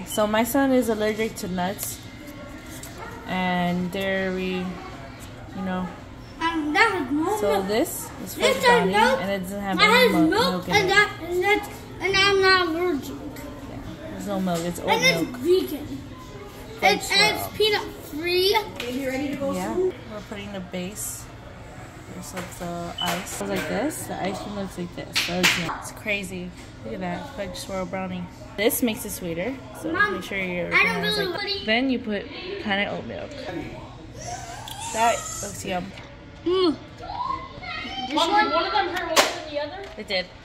So my son is allergic to nuts and dairy, you know. So this is for the brownie, and it doesn't have any milk in it. And I'm not allergic. Yeah, there's no milk. It's oat milk. And it's vegan. It's peanut free. Are you ready to go? Yeah, we're putting the base. There's like the ice. It looks like this. The ice cream looks like this. So it's crazy. Look at that. Fudge swirl brownie. This makes it sweeter. So Mom, make sure you're. I don't really Then you put kind of oat milk. That looks yum. Mom, did one of them hurt more than the other? It did.